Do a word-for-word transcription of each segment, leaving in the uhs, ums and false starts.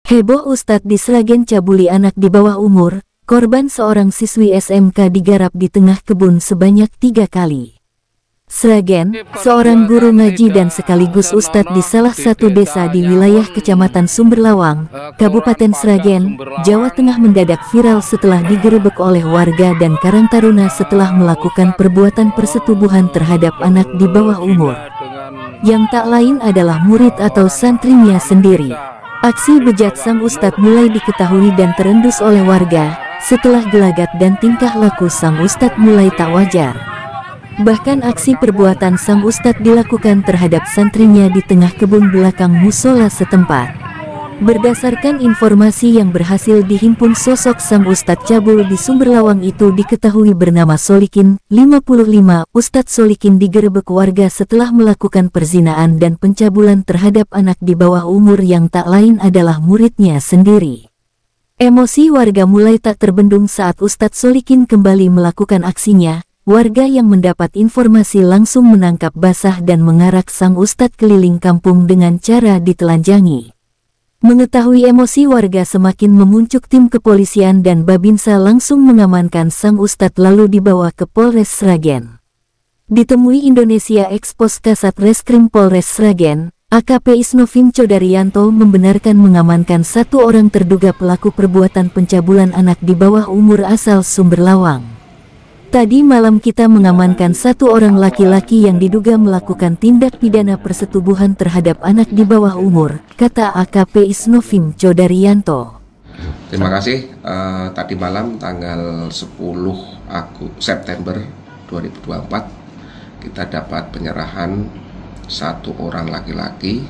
Heboh Ustadz di Sragen cabuli anak di bawah umur, korban seorang siswi S M K digarap di tengah kebun sebanyak tiga kali. Sragen, seorang guru ngaji dan sekaligus ustadz di salah satu desa di wilayah Kecamatan Sumberlawang, Kabupaten Sragen, Jawa Tengah mendadak viral setelah digerebek oleh warga dan Karang Taruna setelah melakukan perbuatan persetubuhan terhadap anak di bawah umur. Yang tak lain adalah murid atau santrinya sendiri. Aksi bejat sang ustadz mulai diketahui dan terendus oleh warga, setelah gelagat dan tingkah laku sang ustadz mulai tak wajar. Bahkan aksi perbuatan sang ustadz dilakukan terhadap santrinya di tengah kebun belakang musola setempat. Berdasarkan informasi yang berhasil dihimpun, sosok sang ustadz cabul di Sumberlawang itu diketahui bernama Solikin, lima puluh lima. Ustadz Solikin digerebek warga setelah melakukan perzinaan dan pencabulan terhadap anak di bawah umur yang tak lain adalah muridnya sendiri. Emosi warga mulai tak terbendung saat Ustadz Solikin kembali melakukan aksinya. Warga yang mendapat informasi langsung menangkap basah dan mengarak sang ustadz keliling kampung dengan cara ditelanjangi. Mengetahui emosi warga semakin memuncuk, tim kepolisian dan Babinsa langsung mengamankan sang ustadz lalu dibawa ke Polres Sragen. Ditemui Indonesia Expos Kasat Reskrim Polres Sragen, A K P Isnovim Codarianto membenarkan mengamankan satu orang terduga pelaku perbuatan pencabulan anak di bawah umur asal Sumberlawang. Tadi malam kita mengamankan satu orang laki-laki yang diduga melakukan tindak pidana persetubuhan terhadap anak di bawah umur, kata A K P Isnovim Codarianto. Terima kasih. Uh, tadi malam tanggal sepuluh September dua ribu dua puluh empat kita dapat penyerahan satu orang laki-laki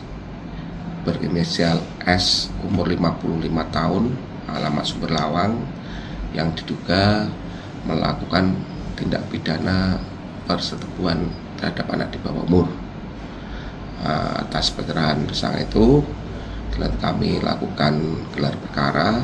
berinisial S, umur lima puluh lima tahun, alamat Sumberlawang, yang diduga melakukan tindak pidana persetubuhan terhadap anak di bawah umur. Uh, atas penyerahan tersangka itu telah kami lakukan gelar perkara,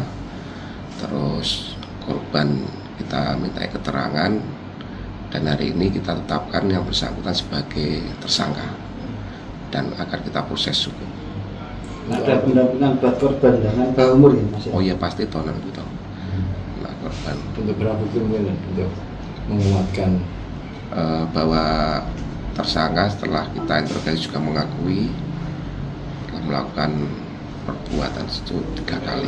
terus korban kita minta keterangan, dan hari ini kita tetapkan yang bersangkutan sebagai tersangka dan akan kita proses hukum. Ada pendampingan buat korban dengan bawah umur ya Mas? Oh iya pasti toh nanti tahu. Nah, korban. Untuk berapa bukti mungkin untuk menguatkan uh, bahwa tersangka setelah kita interogasi juga mengakui telah melakukan perbuatan itu tiga kali.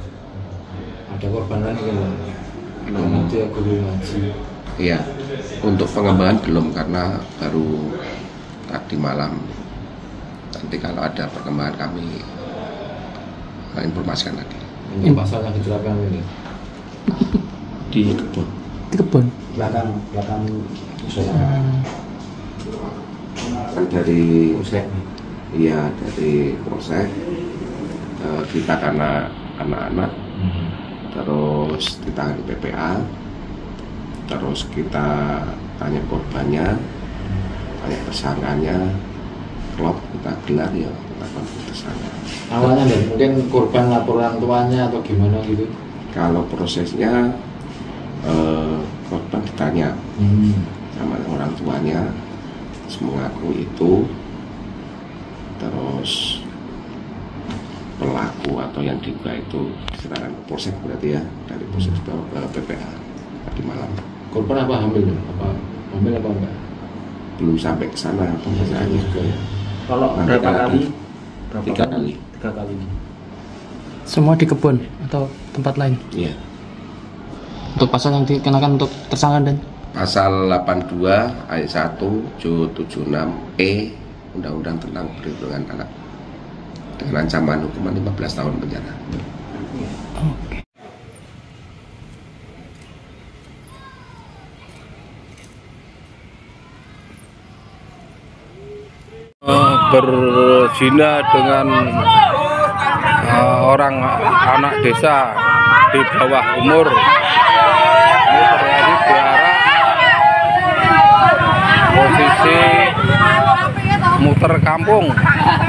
Ada korban lain kan? Belum. Nanti aku belum ngaji. Iya, untuk pengembangan belum karena baru tadi malam. Nanti kalau ada perkembangan kami informasikan lagi. Ini pasalnya kecelakaan ini di kebun. Di kebun. Belakang belakang musola. Kan dari polsek. Iya, dari polsek. E, kita karena anak-anak, hmm. terus ditangani P P A, terus kita tanya korbannya, tanya tersangkanya, klop kita gelar ya kita konfirmasi tersangka. Awalnya dan mungkin korban lapor orang tuanya atau gimana gitu? Kalau prosesnya eh, korban ditanya hmm. sama orang tuanya, terus mengaku itu, terus pelaku atau yang diduga itu serahkan polsek berarti ya, dari polsek bawa ke P P A tadi malam. Korban apa hamil? Apa hamil apa enggak? Belum sampai ke sana pemeriksaan juga ya. Kalau nanti berapa kali? Berapa tiga kali. Tiga kali. Semua di kebun atau tempat lain? Iya. Untuk pasal yang dikenakan untuk tersangka dan pasal delapan puluh dua ayat satu tujuh tujuh enam E Undang-Undang tentang Perlindungan Anak dengan ancaman hukuman lima belas tahun penjara. Oke. Berzina dengan uh, orang anak desa di bawah umur ini terjadi di arah posisi muter kampung